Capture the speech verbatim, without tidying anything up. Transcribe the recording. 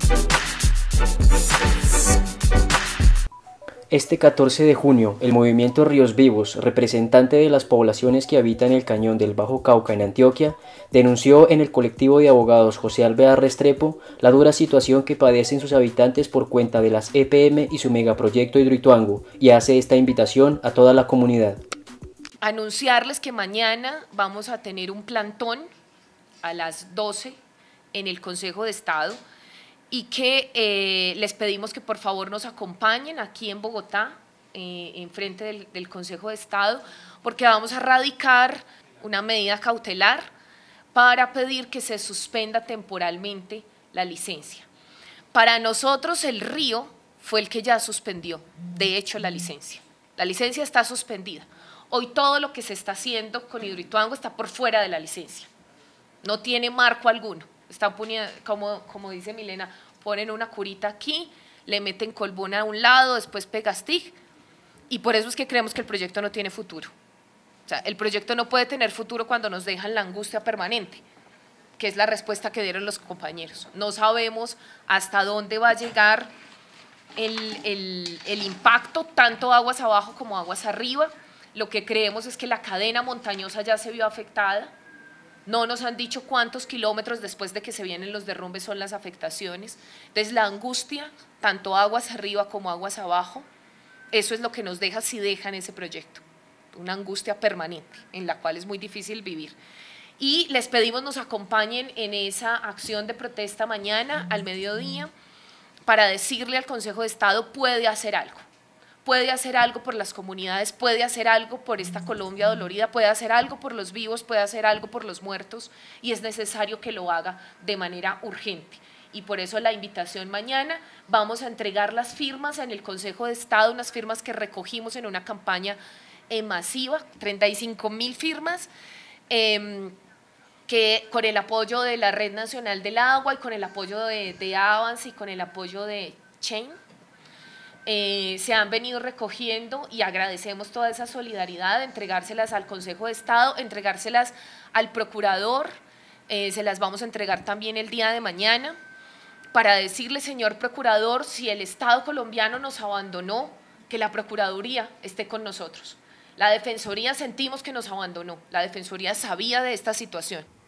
Este catorce de junio, el movimiento Ríos Vivos, representante de las poblaciones que habitan el cañón del Bajo Cauca en Antioquia, denunció en el colectivo de abogados José Alvear Restrepo la dura situación que padecen sus habitantes por cuenta de las E P M y su megaproyecto Hidroituango, y hace esta invitación a toda la comunidad. Anunciarles que mañana vamos a tener un plantón a las doce en el Consejo de Estado, y que eh, les pedimos que por favor nos acompañen aquí en Bogotá, eh, en frente del, del Consejo de Estado, porque vamos a radicar una medida cautelar para pedir que se suspenda temporalmente la licencia. Para nosotros el río fue el que ya suspendió, de hecho, la licencia. La licencia está suspendida. Hoy todo lo que se está haciendo con Hidroituango está por fuera de la licencia. No tiene marco alguno. Están poniendo, como, como dice Milena, ponen una curita aquí, le meten colbona a un lado, después pegastig, y por eso es que creemos que el proyecto no tiene futuro. O sea, el proyecto no puede tener futuro cuando nos dejan la angustia permanente, que es la respuesta que dieron los compañeros. No sabemos hasta dónde va a llegar el, el, el impacto, tanto aguas abajo como aguas arriba. Lo que creemos es que la cadena montañosa ya se vio afectada. No nos han dicho cuántos kilómetros después de que se vienen los derrumbes son las afectaciones. Entonces la angustia, tanto aguas arriba como aguas abajo, eso es lo que nos deja si dejan ese proyecto. Una angustia permanente en la cual es muy difícil vivir. Y les pedimos nos acompañen en esa acción de protesta mañana al mediodía para decirle al Consejo de Estado: puede hacer algo. Puede hacer algo por las comunidades, puede hacer algo por esta Colombia dolorida, puede hacer algo por los vivos, puede hacer algo por los muertos, y es necesario que lo haga de manera urgente. Y por eso la invitación mañana, vamos a entregar las firmas en el Consejo de Estado, unas firmas que recogimos en una campaña eh, masiva, treinta y cinco mil firmas, eh, que con el apoyo de la Red Nacional del Agua y con el apoyo de, de Avance y con el apoyo de Chain, Eh, se han venido recogiendo, y agradecemos toda esa solidaridad, entregárselas al Consejo de Estado, entregárselas al procurador, eh, se las vamos a entregar también el día de mañana, para decirle: señor procurador, si el Estado colombiano nos abandonó, que la Procuraduría esté con nosotros. La Defensoría sentimos que nos abandonó, la Defensoría sabía de esta situación.